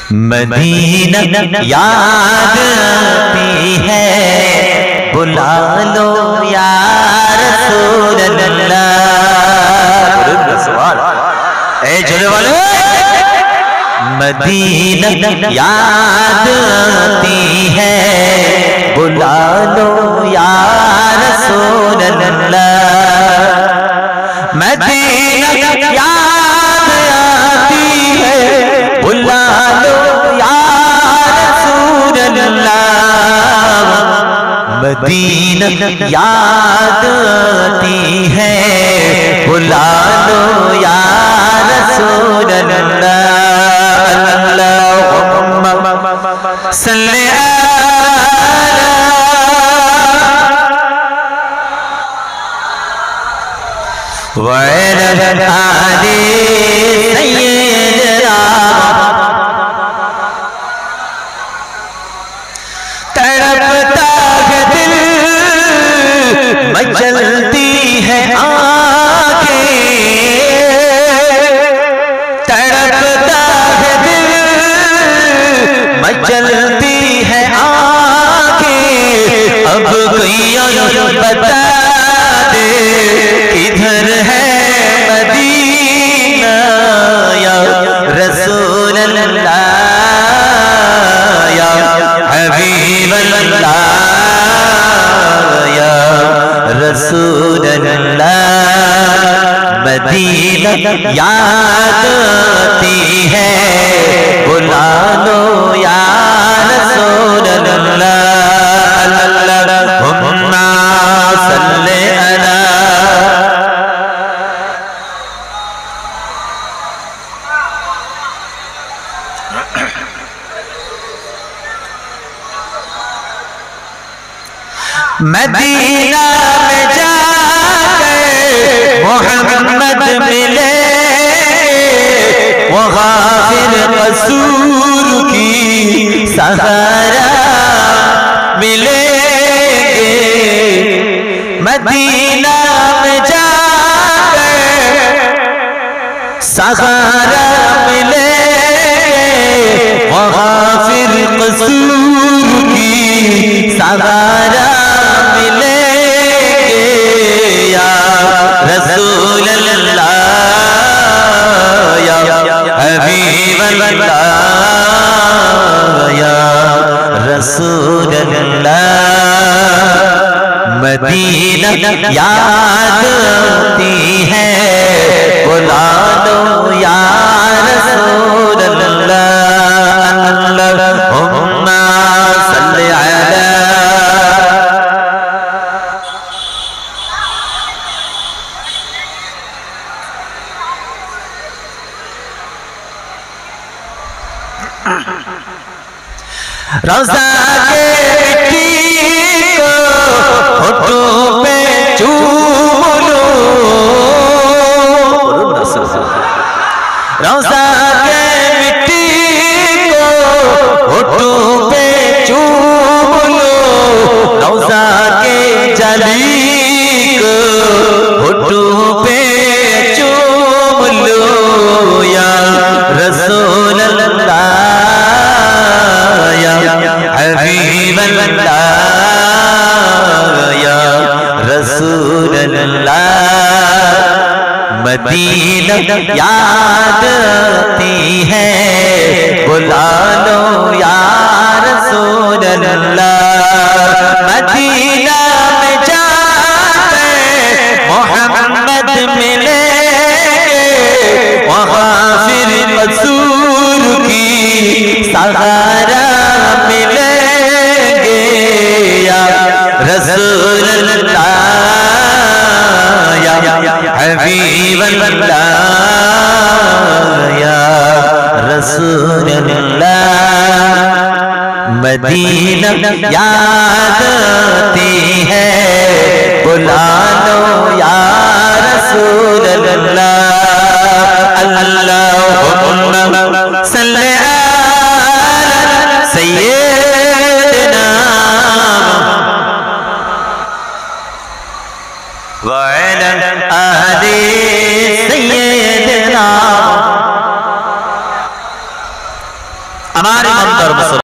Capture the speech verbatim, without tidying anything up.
مدینہ یاد آتی ہے، بلا لو یا رسول اللہ۔ اے جلوے والے، مدینہ یاد آتی ہے، بلا لو یا رسول اللہ۔ مدینہ یاد آتی ہے، بلا لو یا رسول اللہ۔ مدینہ یاد آتی ہے، بلا لو یا رسول اللہ۔ اللہم صلی وعلى آل سيدنا۔ تڑپتا ہے دل، مچلتی ہے آنکھیں، تڑپتا ہے دل، مچلتی ہے آنکھیں۔ اب کوئی بتا دے کدھر ہے مدینہ یا رسول اللہ، یا حبیب اللہ، یا رسول اللہ۔ مدینہ یاد آتی ہے، بلا لو یا رسول اللہ۔ اللہم صلی علی مدینہ میں جا کر محمد ملے، وہ غافر قصور کی سہارا ملے گے۔ مدینہ میں جا کر سہارا ملے گے، وہ غافر قصور کی سہارا ملے گے۔ یا رسول اللہ، یا حبیب اللہ، یا رسول اللہ۔ مدینہ یاد آتی ہے، بلا لو یا رسول اللہ۔ اللہم صلی علی روضہ کے مٹی کو ہونٹوں پہ چوم لو، روضہ کے مٹی کو ہونٹوں پہ چوم لو، روضہ کے جلی کو ہونٹوں پہ چوم لو، یا رسول اللہ، حبیب اللہ، یا رسول اللہ۔ مدینہ یاد آتی ہے، بلا لو یا رسول اللہ۔ مدینہ میں جا کر محمد ملے، وہ غافر قصور کی سہارا ملے گے۔ یا رسول اللہ، یا حبیب اللہ، یا رسول اللہ۔ مدینہ یاد آتی ہے، بلا لو یا رسول اللہ۔ اللہم صلی علی سیدنا وعلی آل سیدنا۔ ہمارے منتر